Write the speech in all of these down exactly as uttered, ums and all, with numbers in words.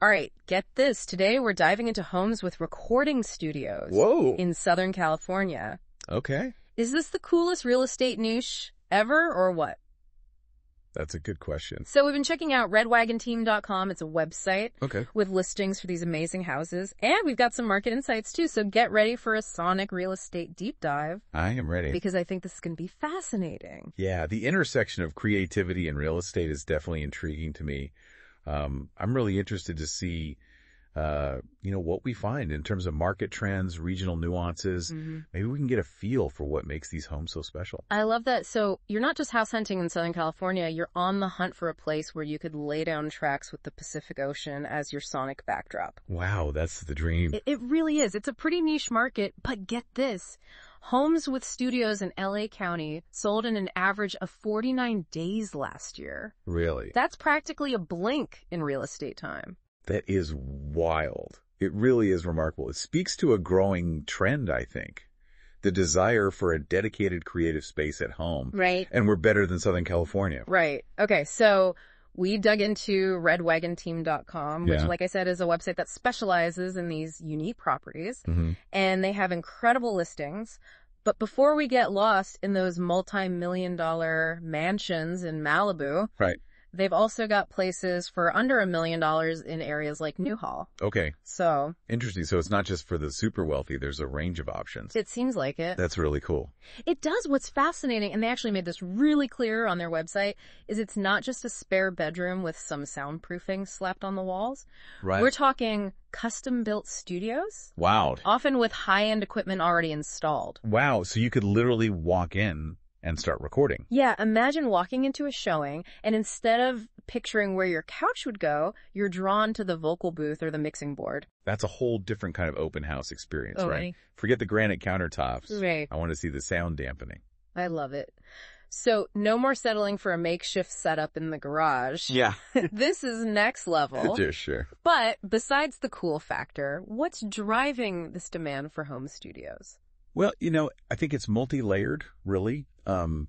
All right, get this. Today we're diving into homes with recording studios. Whoa. In Southern California. Okay. Is this the coolest real estate niche ever or what? That's a good question. So we've been checking out red wagon team dot com. It's a website Okay. with listings for these amazing houses. And we've got some market insights too. So get ready for a sonic real estate deep dive. I am ready. Because I think this is going to be fascinating. Yeah, the intersection of creativity and real estate is definitely intriguing to me. Um, I'm really interested to see, uh, you know, what we find in terms of market trends, regional nuances. Mm-hmm. Maybe we can get a feel for what makes these homes so special. I love that. So you're not just house hunting in Southern California. You're on the hunt for a place where you could lay down tracks with the Pacific Ocean as your sonic backdrop. Wow, that's the dream. It, it really is. It's a pretty niche market, but get this. Homes with studios in L A County sold in an average of forty-nine days last year. Really? That's practically a blink in real estate time. That is wild. It really is remarkable. It speaks to a growing trend, I think. The desire for a dedicated creative space at home. Right. And we're better than Southern California. Right. Okay, so we dug into red wagon team dot com, which, Yeah. like I said, is a website that specializes in these unique properties. Mm-hmm. And they have incredible listings. But before we get lost in those multi-million dollar mansions in Malibu, Right. they've also got places for under a million dollars in areas like Newhall. Okay. So Interesting. So it's not just for the super wealthy. There's a range of options. it seems like it. That's really cool. It does. What's fascinating, and they actually made this really clear on their website, is it's not just a spare bedroom with some soundproofing slapped on the walls. Right. We're talking custom-built studios, Wow. often with high-end equipment already installed. Wow. So you could literally walk in and start recording. Yeah, imagine walking into a showing, and instead of picturing where your couch would go, you're drawn to the vocal booth or the mixing board. That's a whole different kind of open house experience, Oh, right? right. Forget the granite countertops. Right. I want to see the sound dampening. I love it. So no more settling for a makeshift setup in the garage. Yeah. This is next level. Just sure. But besides the cool factor, what's driving this demand for home studios? Well, you know, I think it's multi-layered, really. Um,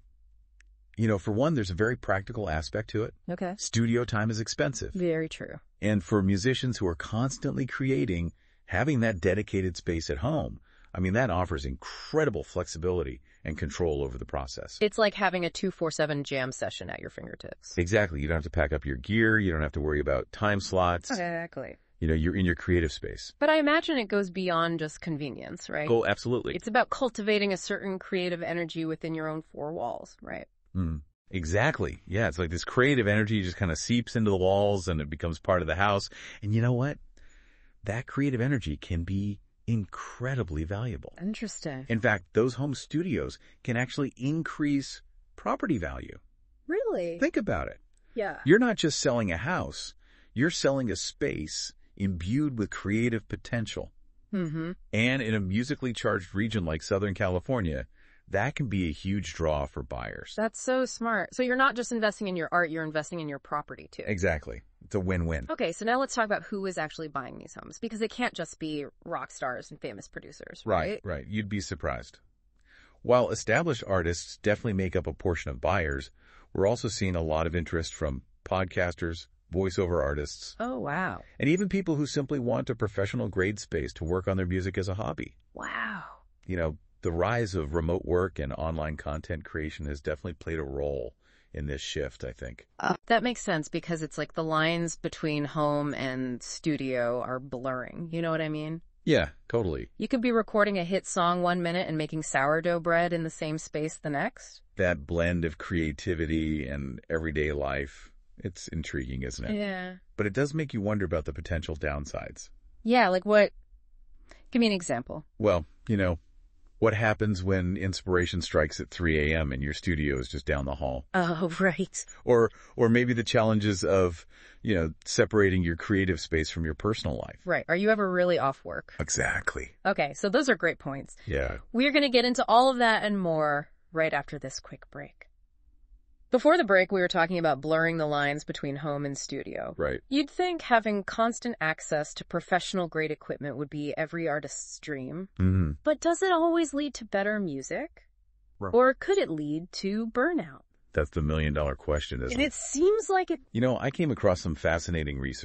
you know, for one, there's a very practical aspect to it. Okay. Studio time is expensive. Very true. And for musicians who are constantly creating, having that dedicated space at home, I mean, that offers incredible flexibility and control over the process. It's like having a two forty-seven jam session at your fingertips. Exactly. You don't have to pack up your gear. You don't have to worry about time slots. Exactly. You know, you're in your creative space. But I imagine it goes beyond just convenience, right? Oh, absolutely. It's about cultivating a certain creative energy within your own four walls, right? Mm, exactly. Yeah, it's like this creative energy just kind of seeps into the walls and it becomes part of the house. And you know what? That creative energy can be incredibly valuable. Interesting. In fact, those home studios can actually increase property value. Really? Think about it. Yeah. You're not just selling a house. You're selling a space imbued with creative potential. Mm-hmm. And in a musically charged region like Southern California, that can be a huge draw for buyers. That's so smart. So you're not just investing in your art, you're investing in your property too. Exactly. It's a win-win. Okay, so now let's talk about who is actually buying these homes, because it can't just be rock stars and famous producers, right? Right, right. You'd be surprised. While established artists definitely make up a portion of buyers, we're also seeing a lot of interest from podcasters, voiceover artists, Oh, wow. and even people who simply want a professional grade space to work on their music as a hobby. Wow. You know, the rise of remote work and online content creation has definitely played a role in this shift, I think. Uh, that makes sense, because it's like the lines between home and studio are blurring. You know what I mean? Yeah, totally. You could be recording a hit song one minute and making sourdough bread in the same space the next. That blend of creativity and everyday life, it's intriguing, isn't it? Yeah. But it does make you wonder about the potential downsides. Yeah, like what? Give me an example. Well, you know, what happens when inspiration strikes at three a.m. and your studio is just down the hall? Oh, right. Or or maybe the challenges of, you know, separating your creative space from your personal life. Right. Are you ever really off work? Exactly. Okay, so those are great points. Yeah. We're going to get into all of that and more right after this quick break. Before the break, we were talking about blurring the lines between home and studio. Right. You'd think having constant access to professional-grade equipment would be every artist's dream. Mm-hmm. But does it always lead to better music? Right. Or could it lead to burnout? That's the million-dollar question, isn't And it? it seems like it... You know, I came across some fascinating research.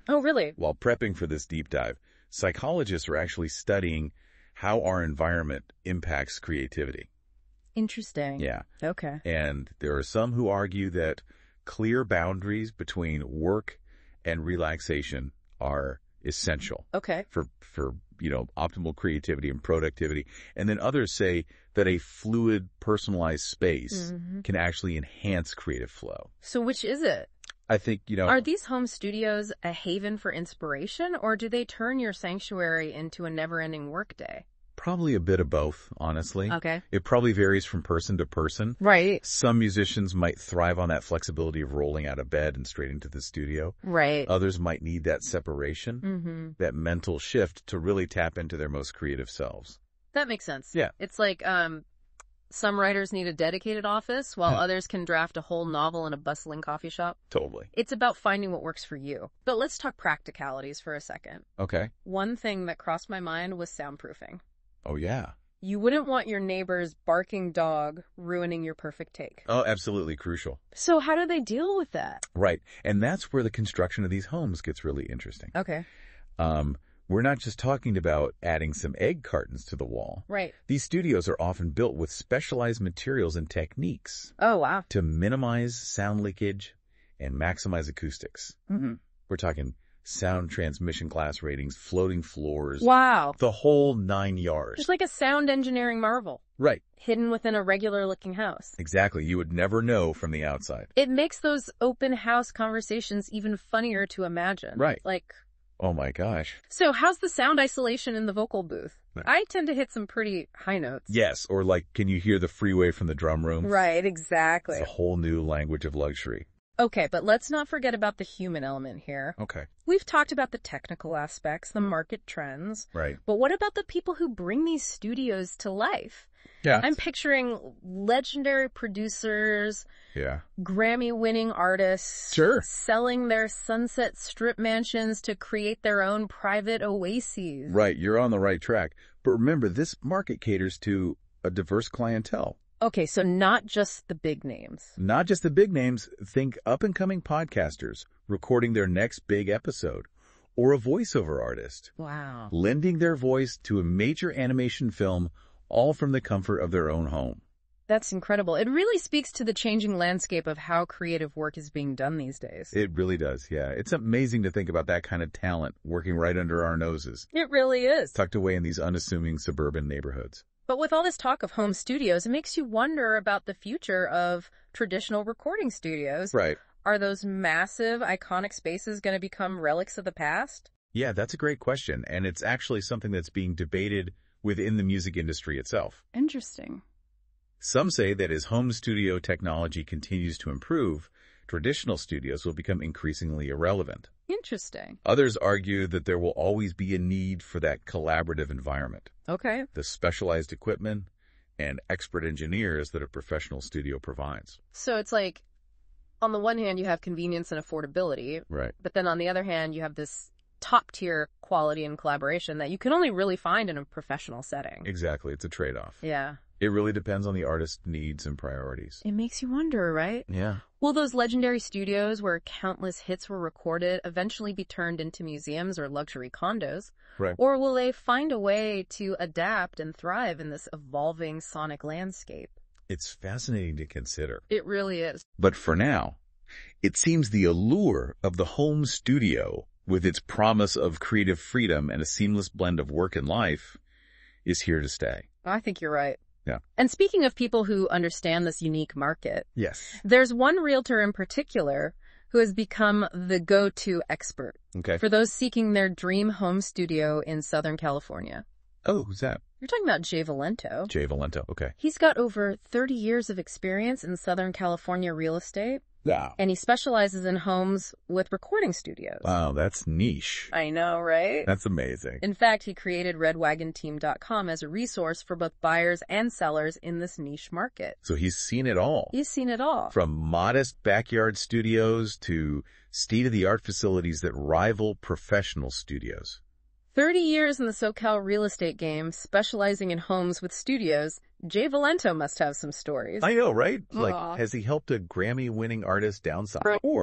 Oh, really? While prepping for this deep dive, psychologists are actually studying how our environment impacts creativity. Interesting. Yeah. Okay. And there are some who argue that clear boundaries between work and relaxation are essential Okay. for, for, you know, optimal creativity and productivity. And then others say that a fluid, personalized space Mm-hmm. can actually enhance creative flow. So which is it? I think, you know, Are these home studios a haven for inspiration, or do they turn your sanctuary into a never-ending workday? probably a bit of both, honestly. Okay. It probably varies from person to person. Right. Some musicians might thrive on that flexibility of rolling out of bed and straight into the studio. Right. Others might need that separation, Mm-hmm. that mental shift to really tap into their most creative selves. That makes sense. Yeah. It's like um, some writers need a dedicated office, while others can draft a whole novel in a bustling coffee shop. Totally. It's about finding what works for you. But let's talk practicalities for a second. Okay. One thing that crossed my mind was soundproofing. Oh, yeah. You wouldn't want your neighbor's barking dog ruining your perfect take. Oh, absolutely crucial. So how do they deal with that? Right. And that's where the construction of these homes gets really interesting. Okay. Um, we're not just talking about adding some egg cartons to the wall. Right. These studios are often built with specialized materials and techniques Oh, wow. to minimize sound leakage and maximize acoustics. Mm-hmm. We're talking sound transmission class ratings, floating floors, Wow. the whole nine yards. It's like a sound engineering marvel, Right. hidden within a regular-looking house. Exactly. You would never know from the outside. It makes those open house conversations even funnier to imagine. Right. Like, Oh my gosh. so how's the sound isolation in the vocal booth? Right. I tend to hit some pretty high notes. Yes. Or like, can you hear the freeway from the drum room? Right, exactly. It's a whole new language of luxury. Okay, but let's not forget about the human element here. Okay. We've talked about the technical aspects, the market trends, Right. but what about the people who bring these studios to life? Yeah. I'm picturing legendary producers, Yeah. Grammy-winning artists, Sure. selling their Sunset Strip mansions to create their own private oases. Right. You're on the right track. But remember, this market caters to a diverse clientele. Okay, so not just the big names. Not just the big names. Think up-and-coming podcasters recording their next big episode, or a voiceover artist Wow. lending their voice to a major animation film, all from the comfort of their own home. That's incredible. It really speaks to the changing landscape of how creative work is being done these days. It really does, yeah. It's amazing to think about that kind of talent working right under our noses, It really is. tucked away in these unassuming suburban neighborhoods. But with all this talk of home studios, it makes you wonder about the future of traditional recording studios. Right. Are those massive, iconic spaces going to become relics of the past? Yeah, that's a great question, and it's actually something that's being debated within the music industry itself. Interesting. Some say that as home studio technology continues to improve, traditional studios will become increasingly irrelevant. Interesting. Others argue that there will always be a need for that collaborative environment, Okay. the specialized equipment and expert engineers that a professional studio provides. So it's like, on the one hand, you have convenience and affordability, Right. but then on the other hand, you have this top-tier quality and collaboration that you can only really find in a professional setting. Exactly. It's a trade-off. Yeah. It really depends on the artist's needs and priorities. It makes you wonder, right? Yeah. Will those legendary studios where countless hits were recorded eventually be turned into museums or luxury condos? Right. Or will they find a way to adapt and thrive in this evolving sonic landscape? It's fascinating to consider. It really is. But for now, it seems the allure of the home studio, with its promise of creative freedom and a seamless blend of work and life, is here to stay. I think you're right. Yeah. And speaking of people who understand this unique market, Yes. there's one realtor in particular who has become the go-to expert Okay. for those seeking their dream home studio in Southern California. Oh, who's that? You're talking about Jay Valento. Jay Valento. Okay. He's got over thirty years of experience in Southern California real estate, Wow. and he specializes in homes with recording studios. Wow, that's niche. I know, right? That's amazing. In fact, he created red wagon team dot com as a resource for both buyers and sellers in this niche market. So he's seen it all. He's seen it all. From modest backyard studios to state-of-the-art facilities that rival professional studios. thirty years in the SoCal real estate game, specializing in homes with studios, Jay Valento must have some stories. I know, right? Aw. Like, has he helped a Grammy-winning artist downsize? Or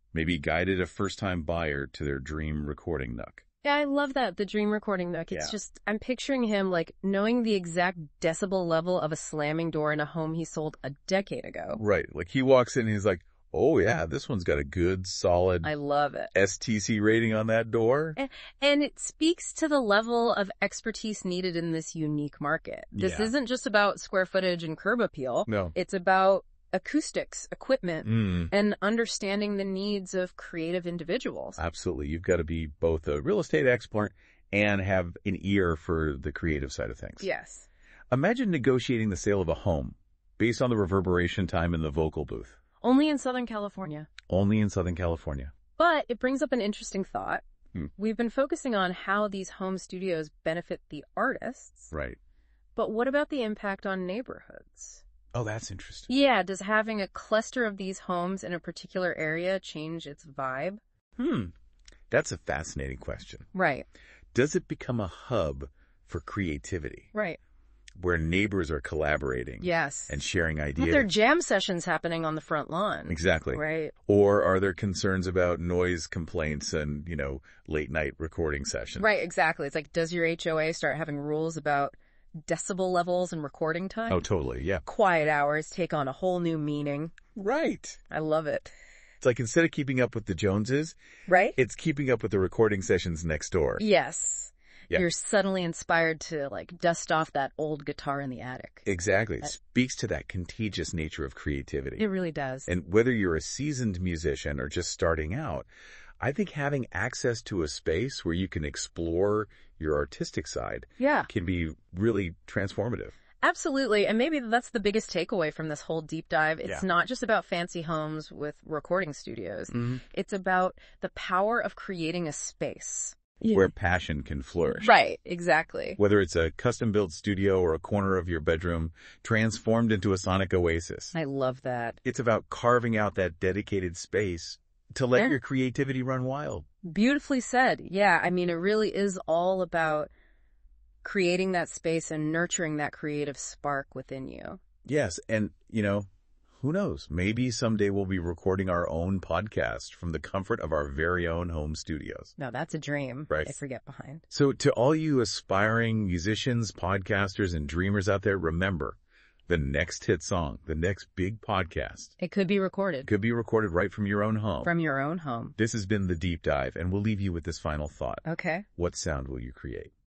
Maybe guided a first-time buyer to their dream recording nook. Yeah, I love that, the dream recording nook. It's Yeah. just, I'm picturing him, like, knowing the exact decibel level of a slamming door in a home he sold a decade ago. Right. Like, he walks in and he's like, oh, yeah, this one's got a good, solid I love it. S T C rating on that door. And, and it speaks to the level of expertise needed in this unique market. This Yeah. isn't just about square footage and curb appeal. No. It's about acoustics, equipment, Mm, and understanding the needs of creative individuals. absolutely. You've got to be both a real estate expert and have an ear for the creative side of things. Yes. Imagine negotiating the sale of a home based on the reverberation time in the vocal booth. Only in Southern California. Only in Southern California. But it brings up an interesting thought. Hmm. We've been focusing on how these home studios benefit the artists. Right. But what about the impact on neighborhoods? Oh, that's interesting. Yeah, does having a cluster of these homes in a particular area change its vibe? Hmm. That's a fascinating question. Right, Does it become a hub for creativity right. where neighbors are collaborating Yes. and sharing But ideas? there are jam sessions happening on the front lawn. Exactly. Right. Or are there concerns about noise complaints and, you know, late night recording sessions? Right, exactly. It's like, does your H O A start having rules about decibel levels and recording time? Oh, totally. Yeah. Quiet hours take on a whole new meaning. Right. I love it. It's like instead of keeping up with the Joneses, Right? it's keeping up with the recording sessions next door. Yes. Yeah. You're suddenly inspired to, like, dust off that old guitar in the attic. Exactly. It speaks to that contagious nature of creativity. It really does. And whether you're a seasoned musician or just starting out, I think having access to a space where you can explore your artistic side Yeah, can be really transformative. absolutely. And maybe that's the biggest takeaway from this whole deep dive. It's Yeah. not just about fancy homes with recording studios. Mm-hmm. It's about the power of creating a space. Where passion can flourish. Right, exactly. Whether it's a custom-built studio or a corner of your bedroom transformed into a sonic oasis. I love that. It's about carving out that dedicated space to let Yeah. your creativity run wild. Beautifully said. Yeah, I mean, it really is all about creating that space and nurturing that creative spark within you. Yes, and, you know, who knows? Maybe someday we'll be recording our own podcast from the comfort of our very own home studios. No, that's a dream. Right. I forget behind. So to all you aspiring musicians, podcasters, and dreamers out there, remember, the next hit song, the next big podcast, It could be recorded could be recorded right from your own home. from your own home. This has been The Deep Dive, and we'll leave you with this final thought. Okay. What sound will you create?